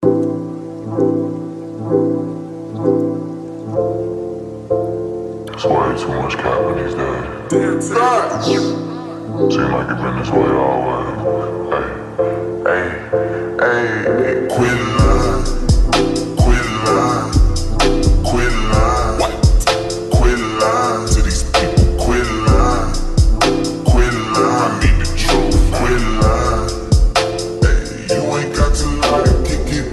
It's way too much capping these days. Seem like it been this way always. Hey, quit lying, quit lying, quit lying, quit lying to these people, quit lying, quit lying. I need the truth, quit lying. Hey, you ain't got to lie to kick it.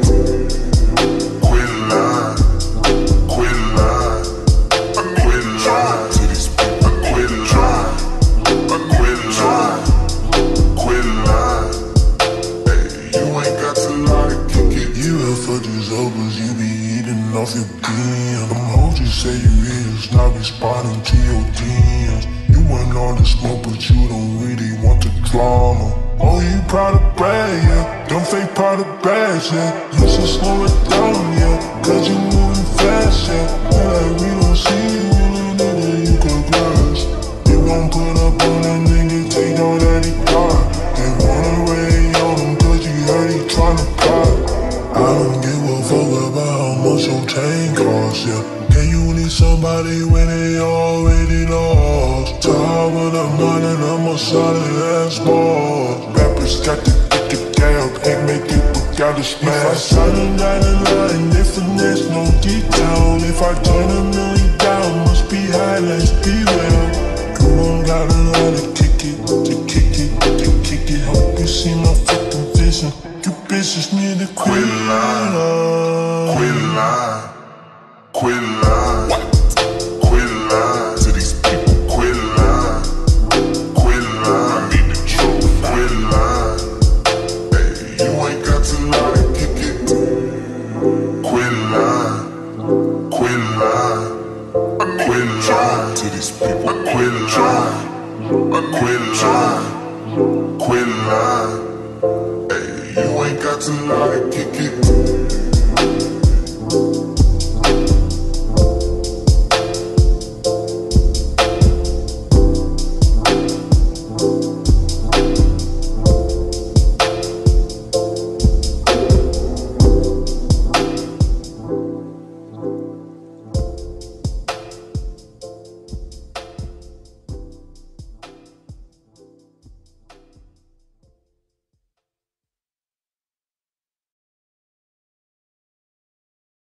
Quit lying, quit lying, quit lying to these people, quit lying, quit lying, quit lying. You ain't got to lie to kick it. You have for these overs, you be eating off your DM. Them hoes you say you is, not responding to your DMs. You want all the smoke, but you don't really want the drama. Oh, you proud of brag, yeah. Don't fake proud of bags, yeah. You should slow it down, yeah. Cause you moving fast, yeah. Like we don't see you in a nigga you can grasp. You gon' put up on that nigga, take all that he got. They wanna rain on him cause you heard he tryna pop. I don't give a fuck about how much your chain costs, yeah. Can you need somebody when they already lost? Tired with the money and I'm a solid ass boss. Rappers got to get it down, can't make it without a smash. If I sign a dotted line, if finesse, no detail. If I turn $1 million down, must be highlights, be real. You don't gotta lie to kick it, to kick it, to kick it. Hope you see my fucking vision. You bitches need to quit lying. Quit lying. Quit lying. Quit lying to these people. Quit lying. Quit lying. I need the truth. Quit lying. Hey, you ain't got to lie to kick it. Quit lying. Quit lying. Quit lying to these people. Quit lying. Quit lying. Quit lying. Hey, you ain't got to lie to kick it.